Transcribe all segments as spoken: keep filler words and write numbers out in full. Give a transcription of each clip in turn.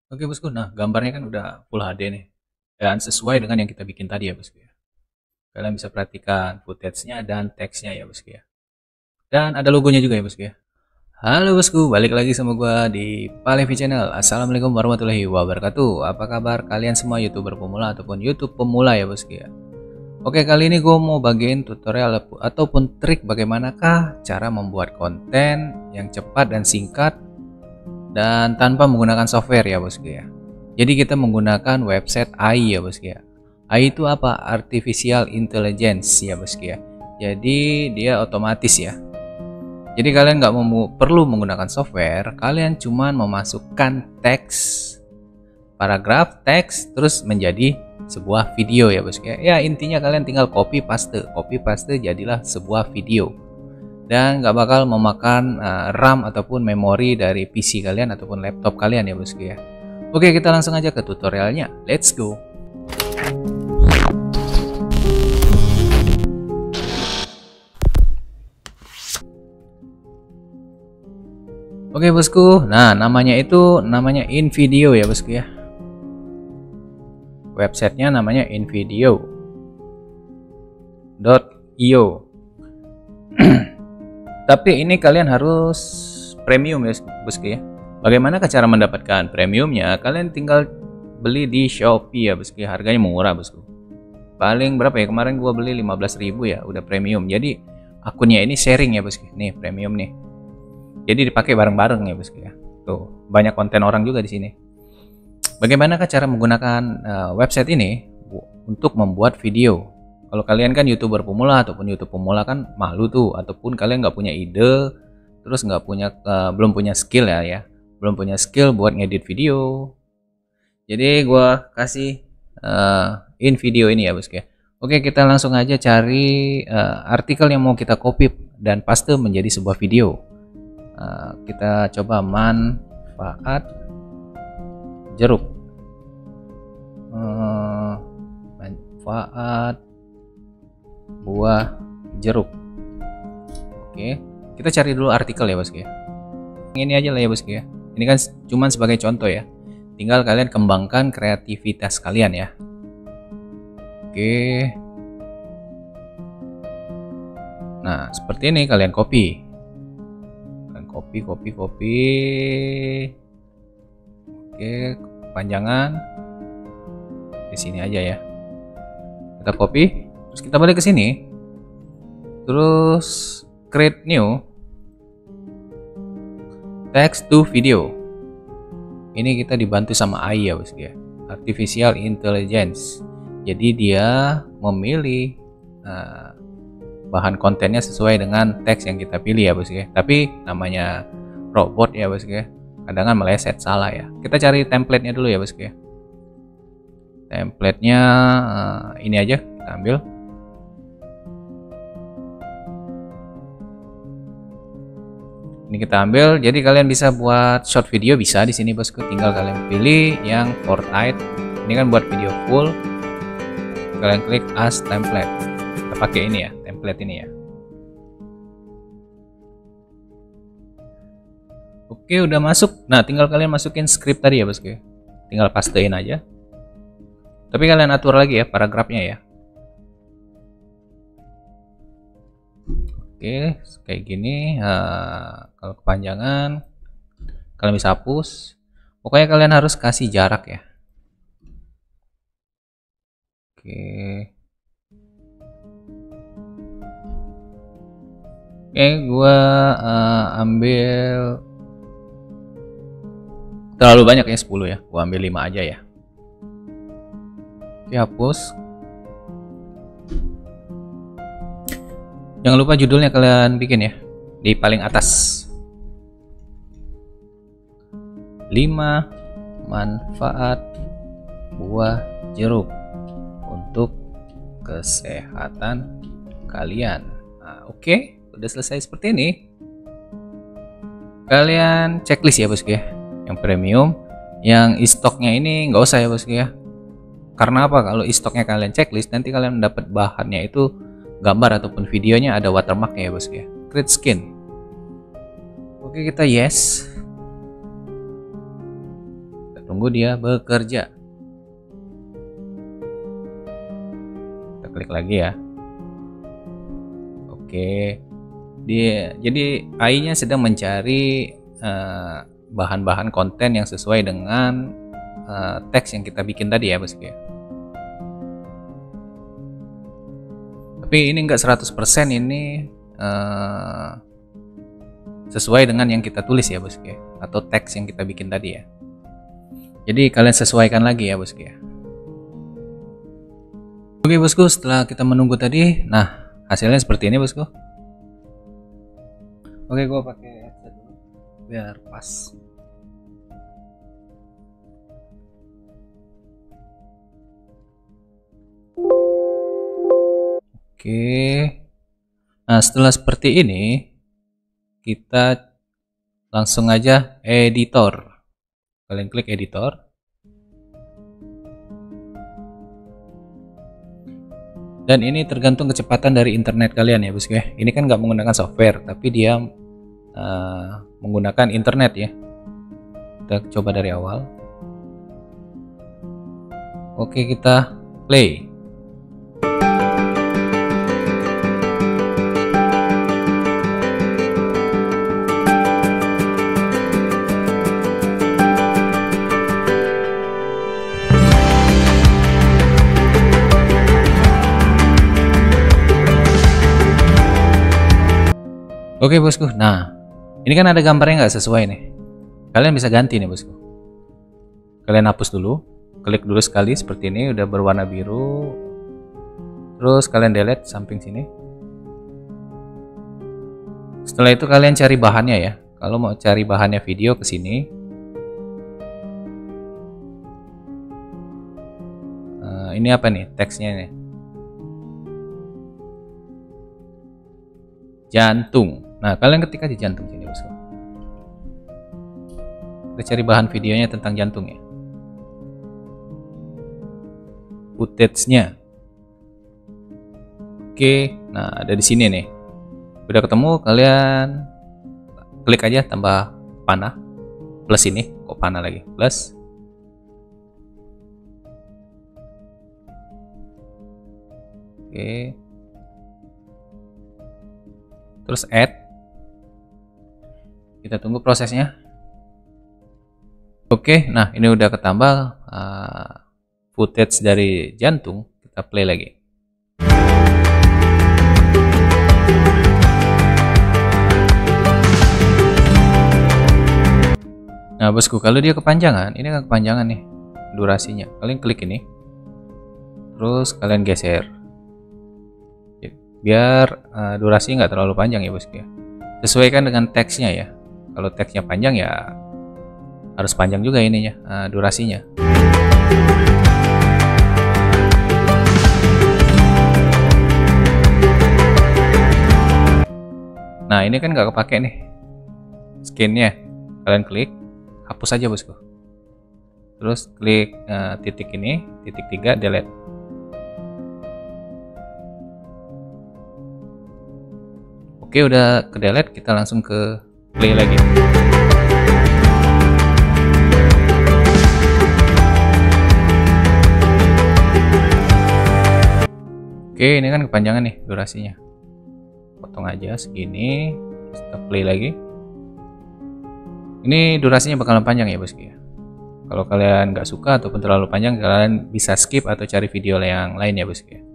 Oke bosku, nah gambarnya kan udah full H D nih. Dan sesuai dengan yang kita bikin tadi ya bosku ya. Kalian bisa perhatikan footage-nya dan teksnya ya bosku ya. Dan ada logonya juga ya bosku ya. Halo bosku, balik lagi sama gua di Palevi Channel. Assalamualaikum warahmatullahi wabarakatuh. Apa kabar kalian semua YouTuber pemula ataupun YouTube pemula ya bosku ya. Oke, kali ini gue mau bagiin tutorial ataupun trik bagaimanakah cara membuat konten yang cepat dan singkat dan tanpa menggunakan software ya bosku ya. Jadi kita menggunakan website A I ya bosku ya. A I itu apa? Artificial Intelligence ya bosku ya. Jadi dia otomatis ya. Jadi kalian nggak perlu menggunakan software, kalian cuman memasukkan teks, paragraf, teks, terus menjadi sebuah video ya bosku ya. Ya intinya kalian tinggal copy paste, copy paste jadilah sebuah video. Dan nggak bakal memakan uh, RAM ataupun memori dari P C kalian ataupun laptop kalian ya bosku ya. Oke, kita langsung aja ke tutorialnya. Let's go. Oke bosku, nah namanya itu namanya InVideo ya bosku ya. Websitenya namanya invideo dot i o. Tapi ini kalian harus premium ya bosku ya. Bagaimana cara mendapatkan premiumnya? Kalian tinggal beli di Shopee ya bosku ya. Harganya murah bosku. Paling berapa ya? Kemarin gua beli lima belas ribu ya, udah premium. Jadi akunnya ini sharing ya bosku. Nih premium nih. Jadi dipakai bareng-bareng ya bosku ya. Tuh, banyak konten orang juga di sini. Bagaimanakah cara menggunakan uh, website ini untuk membuat video? Kalau kalian kan YouTuber pemula ataupun YouTube pemula kan malu tuh, ataupun kalian nggak punya ide, terus nggak punya uh, belum punya skill ya ya, belum punya skill buat ngedit video. Jadi gua kasih uh, InVideo ini ya bosku ya. Oke, kita langsung aja cari uh, artikel yang mau kita copy dan paste menjadi sebuah video. Uh, kita coba manfaat jeruk. Uh, manfaat buah jeruk. Oke, kita cari dulu artikel ya bosku ya. Ini aja lah ya bosku ya. Ini kan cuman sebagai contoh ya. Tinggal kalian kembangkan kreativitas kalian ya. Oke. Nah, seperti ini kalian copy. Kalian copy, copy, copy. Oke, kepanjangan. Di sini aja ya. Kita copy. Terus kita balik ke sini, terus create new text to video. Ini kita dibantu sama A I ya bosku ya, Artificial Intelligence. Jadi dia memilih uh, bahan kontennya sesuai dengan teks yang kita pilih ya bosku ya. Tapi namanya robot ya bosku ya, kadang kan meleset salah ya. Kita cari template-nya dulu ya bosku ya. Template-nya uh, ini aja kita ambil. Ini kita ambil, jadi kalian bisa buat short video bisa di sini bosku. Tinggal kalian pilih yang Fortnite. Ini kan buat video full. Kalian klik as template. Kita pakai ini ya, template ini ya. Oke, udah masuk. Nah, tinggal kalian masukin script tadi ya bosku. Tinggal pastein aja. Tapi kalian atur lagi ya paragrafnya ya. Oke, kayak gini. Nah, kalau kepanjangan kalian bisa hapus. Pokoknya kalian harus kasih jarak ya. Oke. Oke, gua uh, ambil terlalu banyak ya, sepuluh ya. Gua ambil lima aja ya. Oke, hapus. Jangan lupa judulnya kalian bikin ya, di paling atas. lima manfaat buah jeruk untuk kesehatan kalian. Nah, oke, okay. Udah selesai seperti ini. Kalian checklist ya bosku ya. Yang premium, yang e-stocknya ini nggak usah ya bosku ya. Karena apa? Kalau e-stocknya kalian checklist, nanti kalian mendapat bahannya itu gambar ataupun videonya ada watermarknya ya bosku ya. Create skin. Oke, kita yes. Kita tunggu dia bekerja. Kita klik lagi ya. Oke, dia jadi A I-nya sedang mencari bahan-bahan uh, konten yang sesuai dengan uh, teks yang kita bikin tadi ya bosku ya. Tapi ini enggak seratus persen ini uh, sesuai dengan yang kita tulis ya bosku ya, atau teks yang kita bikin tadi ya. Jadi kalian sesuaikan lagi ya bosku ya. Oke bosku, setelah kita menunggu tadi, nah hasilnya seperti ini bosku. Oke, gua pakai headset dulu biar pas. Oke, nah setelah seperti ini kita langsung aja editor. Kalian klik editor. Dan ini tergantung kecepatan dari internet kalian ya bosku ya. Ini kan nggak menggunakan software, tapi dia uh, menggunakan internet ya. Kita coba dari awal. Oke, kita play. Oke bosku, nah ini kan ada gambarnya nggak sesuai nih. Kalian bisa ganti nih bosku. Kalian hapus dulu, klik dulu sekali seperti ini, udah berwarna biru. Terus kalian delete samping sini. Setelah itu kalian cari bahannya ya. Kalau mau cari bahannya video ke sini. Uh, ini apa nih teksnya nih? Jantung. Nah, kalian ketik aja jantung sini bosku. Kita cari bahan videonya tentang jantung ya. Footage-nya. Oke, nah ada di sini nih. Udah ketemu, kalian klik aja tambah panah. Plus ini, kok panah lagi? Plus. Oke. Terus add. Kita tunggu prosesnya. Oke, nah ini udah ketambah uh, footage dari jantung. Kita play lagi. Nah bosku, kalau dia kepanjangan, ini kan kepanjangan nih durasinya. Kalian klik ini, terus kalian geser biar uh, durasi nggak terlalu panjang ya bosku ya. Sesuaikan dengan teksnya ya. Kalau teksnya panjang ya harus panjang juga ininya uh, durasinya. Nah ini kan nggak kepake nih skinnya. Kalian klik, hapus aja bosku. Terus klik uh, titik ini, titik tiga, delete. Oke, udah ke delete, kita langsung ke play lagi. Oke, ini kan kepanjangan nih durasinya. Potong aja segini, kita play lagi. Ini durasinya bakalan panjang ya bosku ya. Kalau kalian nggak suka ataupun terlalu panjang, kalian bisa skip atau cari video yang lain ya bosku ya.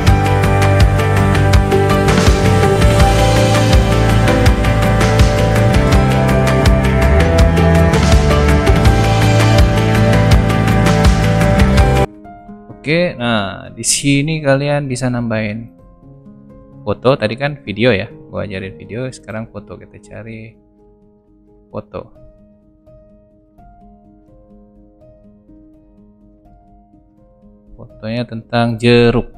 Oke, nah di sini kalian bisa nambahin foto. Tadi kan video ya, gua ajarin video. Sekarang foto, kita cari foto. Fotonya tentang jeruk.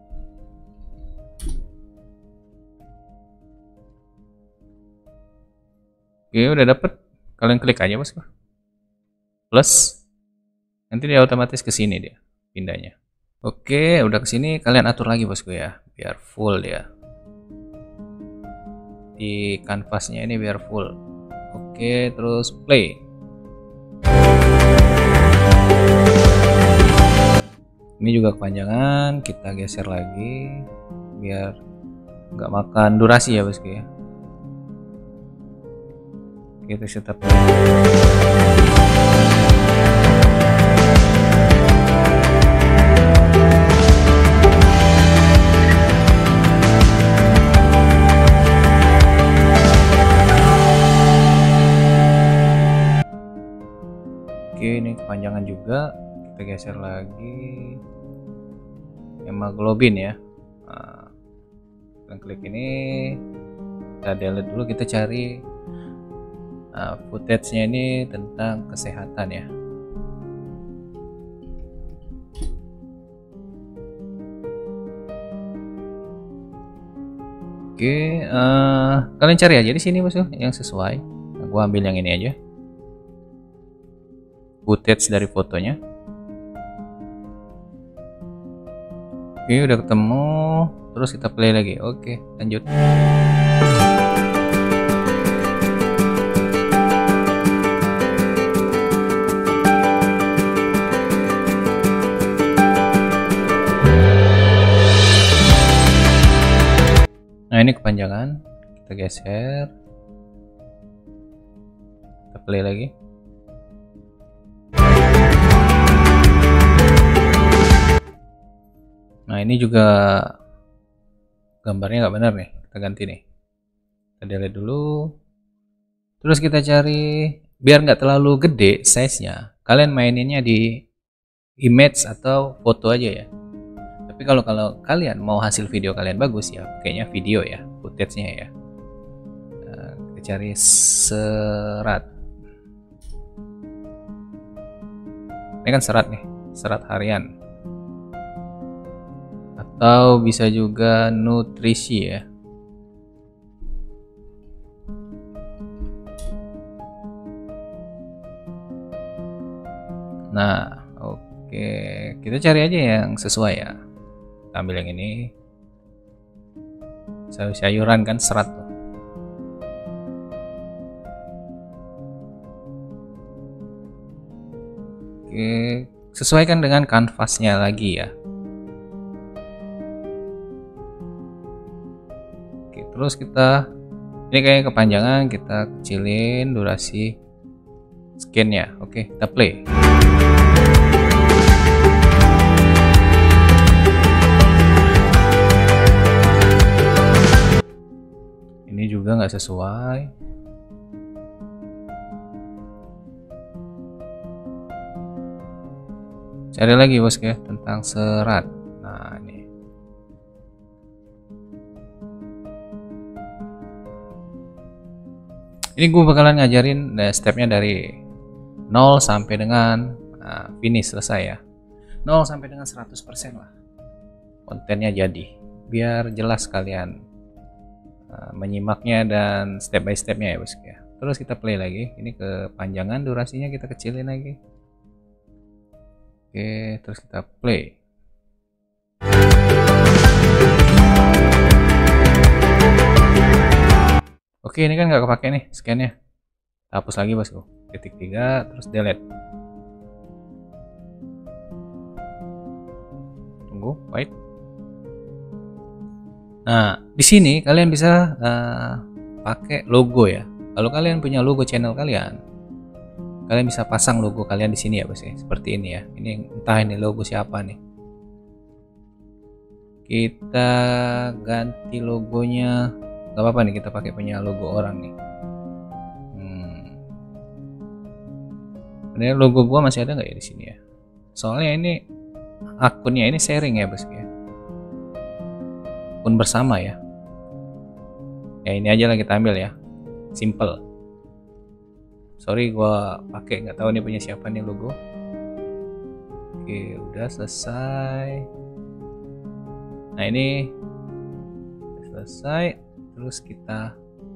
Oke, udah dapet. Kalian klik aja bosku. Plus, nanti dia otomatis ke sini dia pindahnya. Oke, udah kesini, kalian atur lagi bosku ya, biar full ya. Di kanvasnya ini biar full. Oke, terus play. Ini juga kepanjangan, kita geser lagi biar nggak makan durasi ya bosku ya. Kita tetap oke, ini kepanjangan juga, kita geser lagi hemoglobin ya. Nah, kita klik ini, kita delete dulu, kita cari uh, footage-nya ini tentang kesehatan ya. Oke, uh, kalian cari aja di sini bosku yang sesuai. Nah, gua ambil yang ini aja, footage dari fotonya. Oke, udah ketemu, terus kita play lagi. Oke, lanjut. Nah, ini kepanjangan, kita geser, kita play lagi. Nah, ini juga gambarnya nggak benar nih, kita ganti nih, kita delete dulu, terus kita cari biar nggak terlalu gede size-nya, kalian maininnya di image atau foto aja ya. Tapi kalau kalau kalian mau hasil video kalian bagus ya, kayaknya video ya, footage-nya ya. Nah, kita cari serat, ini kan serat nih, serat harian. Atau bisa juga nutrisi ya. Nah, oke, kita cari aja yang sesuai ya. Kita ambil yang ini, sayur-sayuran kan serat tuh. Oke, sesuaikan dengan kanvasnya lagi ya. Terus kita, ini kayak kepanjangan, kita kecilin durasi scan-nya. Oke, kita play. Ini juga nggak sesuai. Cari lagi bosku ya tentang serat. Nah, ini. Ini gue bakalan ngajarin stepnya dari nol sampai dengan uh, finish selesai ya. nol sampai dengan seratus persen lah kontennya jadi. Biar jelas kalian uh, menyimaknya dan step by stepnya ya bosku ya. Terus kita play lagi. Ini kepanjangan durasinya kita kecilin lagi. Oke, terus kita play. Oke, ini kan nggak kepake nih scan-nya. Hapus lagi bosku. Titik tiga, terus delete. Tunggu, wait. Nah, di sini kalian bisa uh, pakai logo ya. Kalau kalian punya logo channel kalian, kalian bisa pasang logo kalian di sini ya bos ya. Seperti ini ya. Ini entah ini logo siapa nih. Kita ganti logonya. Gak apa-apa nih kita pakai punya logo orang nih. Hmm. Ini logo gua masih ada nggak ya di sini ya? Soalnya ini akunnya ini sharing ya bos ya. Akun bersama ya. Ya ini aja lah kita ambil ya. Simple. Sorry gua pakai nggak tahu nih punya siapa nih logo. Oke udah selesai. Nah ini selesai. Terus kita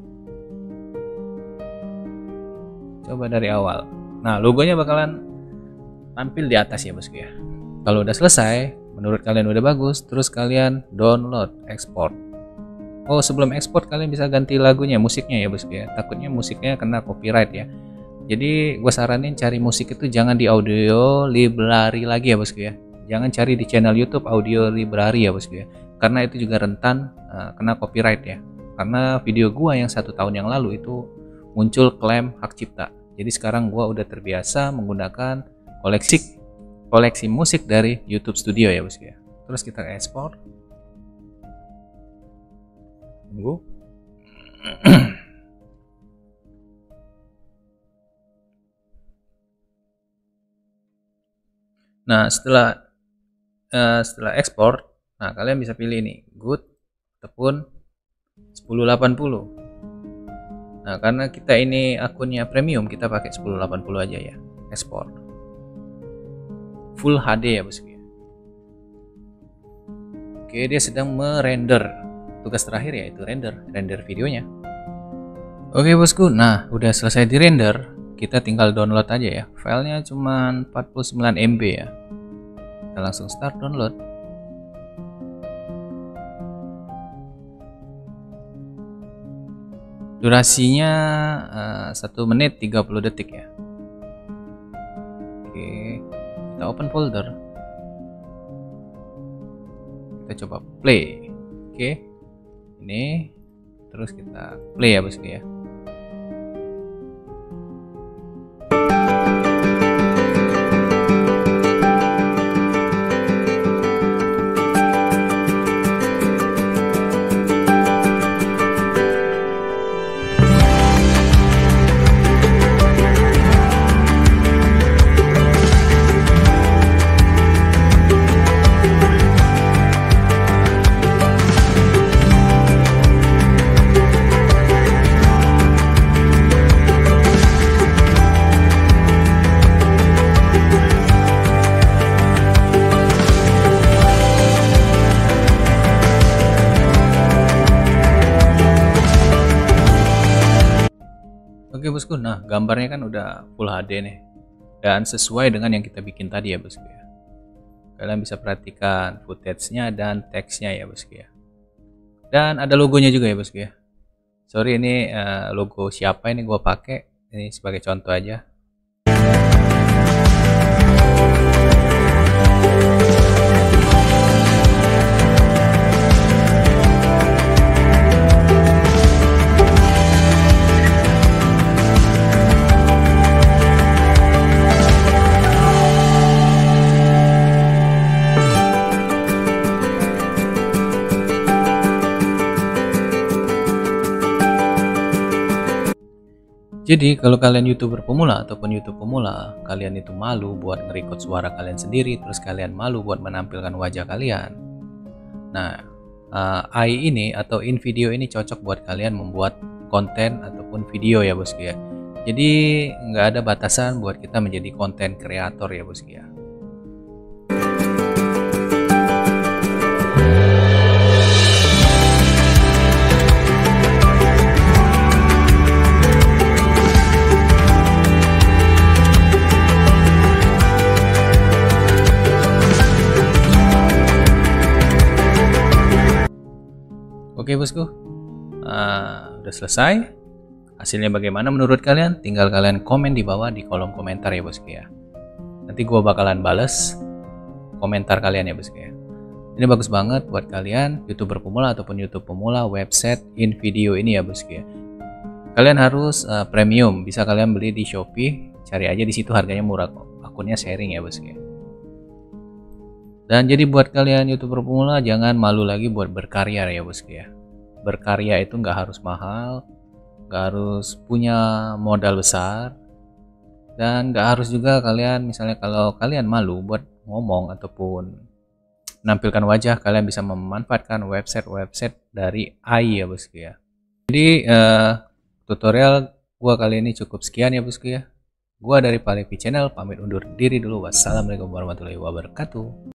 coba dari awal. Nah logonya bakalan tampil di atas ya bosku ya. Kalau udah selesai, menurut kalian udah bagus, terus kalian download, export. Oh sebelum export kalian bisa ganti lagunya, musiknya ya bosku ya. Takutnya musiknya kena copyright ya. Jadi gue saranin cari musik itu jangan di audio library lagi ya bosku ya. Jangan cari di channel YouTube Audio Library ya bosku ya, karena itu juga rentan uh, kena copyright ya. Karena video gua yang satu tahun yang lalu itu muncul klaim hak cipta. Jadi sekarang gua udah terbiasa menggunakan koleksi koleksi musik dari YouTube Studio ya bosku ya. Terus kita ekspor. Tunggu. Nah setelah uh, setelah ekspor, nah kalian bisa pilih ini good ataupun sepuluh delapan puluh. Nah karena kita ini akunnya premium, kita pakai sepuluh delapan puluh aja ya. Ekspor Full H D ya bosku ya. Oke, dia sedang merender. Tugas terakhir ya itu render, render videonya. Oke bosku, nah udah selesai di render. Kita tinggal download aja ya. Filenya cuma empat puluh sembilan M B ya. Kita langsung start download. Durasinya uh, satu menit tiga puluh detik ya. Oke, kita open folder. Kita coba play. Oke, ini terus kita play ya bosku ya. Oke bosku, nah gambarnya kan udah full H D nih dan sesuai dengan yang kita bikin tadi ya bosku ya. Kalian bisa perhatikan footage-nya dan teksnya ya bosku ya. Dan ada logonya juga ya bosku ya. Sorry ini uh, logo siapa ini gua pakai, ini sebagai contoh aja. Jadi kalau kalian YouTuber pemula ataupun YouTube pemula, kalian itu malu buat nge-record suara kalian sendiri, terus kalian malu buat menampilkan wajah kalian. Nah, uh, A I ini atau InVideo ini cocok buat kalian membuat konten ataupun video ya bosku ya. Jadi nggak ada batasan buat kita menjadi konten kreator ya bosku ya. Oke bosku, uh, udah selesai. Hasilnya bagaimana menurut kalian? Tinggal kalian komen di bawah di kolom komentar ya bosku ya. Nanti gua bakalan bales komentar kalian ya bosku ya. Ini bagus banget buat kalian YouTuber pemula ataupun YouTube pemula website InVideo ini ya bosku ya. Kalian harus uh, premium, bisa kalian beli di Shopee, cari aja di situ harganya murah kok. Akunnya sharing ya bosku ya. Dan jadi buat kalian YouTuber pemula jangan malu lagi buat berkarya ya bosku ya. Berkarya itu nggak harus mahal, nggak harus punya modal besar, dan nggak harus juga kalian misalnya kalau kalian malu buat ngomong ataupun menampilkan wajah, kalian bisa memanfaatkan website-website dari A I ya bosku ya. Jadi uh, tutorial gua kali ini cukup sekian ya bosku ya. Gua dari Palevi Channel pamit undur diri dulu. Wassalamualaikum warahmatullahi wabarakatuh.